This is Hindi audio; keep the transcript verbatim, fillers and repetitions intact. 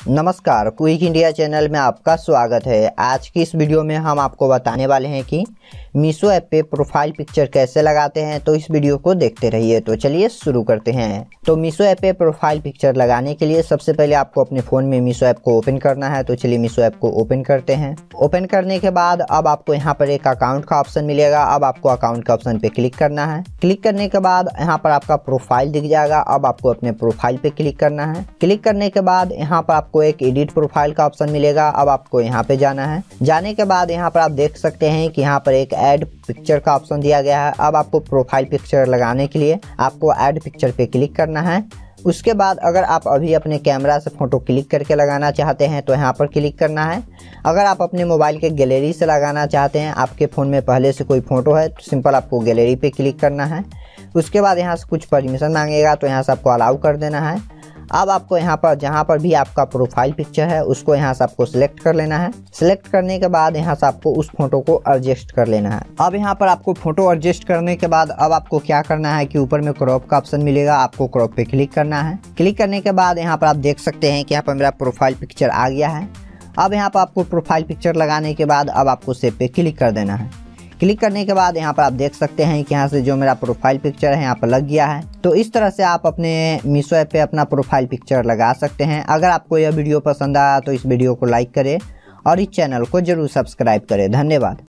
नमस्कार, क्विक इंडिया चैनल में आपका स्वागत है। आज की इस वीडियो में हम आपको बताने वाले हैं कि मीशो ऐप पे प्रोफाइल पिक्चर कैसे लगाते हैं। तो इस वीडियो को देखते रहिए। तो चलिए शुरू करते हैं। तो मीशो ऐप पे प्रोफाइल पिक्चर लगाने के लिए सबसे पहले आपको अपने फ़ोन में मीशो ऐप को ओपन करना है। तो चलिए मीशो ऐप को ओपन करते हैं। ओपन करने के बाद अब आपको यहाँ पर एक अकाउंट का ऑप्शन मिलेगा। अब आपको अकाउंट का ऑप्शन पे क्लिक करना है। क्लिक करने के बाद यहाँ पर आपका प्रोफाइल दिख जाएगा। अब आपको अपने प्रोफाइल पे क्लिक करना है। क्लिक करने के बाद यहाँ पर आपको एक एडिट प्रोफाइल का ऑप्शन मिलेगा। अब आपको यहाँ पे जाना है। जाने के बाद यहाँ पर आप देख सकते हैं कि यहाँ पर एक ऐड पिक्चर का ऑप्शन दिया गया है। अब आपको प्रोफाइल पिक्चर लगाने के लिए आपको ऐड पिक्चर पे क्लिक करना है। उसके बाद अगर आप अभी अपने कैमरा से फ़ोटो क्लिक करके लगाना चाहते हैं तो यहाँ पर क्लिक करना है। अगर आप अपने मोबाइल के गैलरी से लगाना चाहते हैं, आपके फ़ोन में पहले से कोई फ़ोटो है, तो सिंपल आपको गैलरी पे क्लिक करना है। उसके बाद यहाँ से कुछ परमिशन मांगेगा तो यहाँ से आपको अलाउ कर देना है। अब आपको यहाँ पर जहाँ पर भी आपका प्रोफाइल पिक्चर है उसको यहाँ से आपको सिलेक्ट कर लेना है। सिलेक्ट करने के बाद यहाँ से आपको उस फोटो को एडजस्ट कर लेना है। अब यहाँ पर आपको फोटो एडजस्ट करने के बाद अब आपको क्या करना है कि ऊपर में क्रॉप का ऑप्शन मिलेगा, आपको क्रॉप पे क्लिक करना है। क्लिक करने के बाद यहाँ पर आप देख सकते हैं कि यहाँ पर मेरा प्रोफाइल पिक्चर आ गया है। अब यहाँ पर आपको प्रोफाइल पिक्चर लगाने के बाद अब आपको सेव पे क्लिक कर देना है। क्लिक करने के बाद यहाँ पर आप देख सकते हैं कि यहाँ से जो मेरा प्रोफाइल पिक्चर है यहाँ पर लग गया है। तो इस तरह से आप अपने मीशो ऐप पे अपना प्रोफाइल पिक्चर लगा सकते हैं। अगर आपको यह वीडियो पसंद आया तो इस वीडियो को लाइक करें और इस चैनल को जरूर सब्सक्राइब करें। धन्यवाद।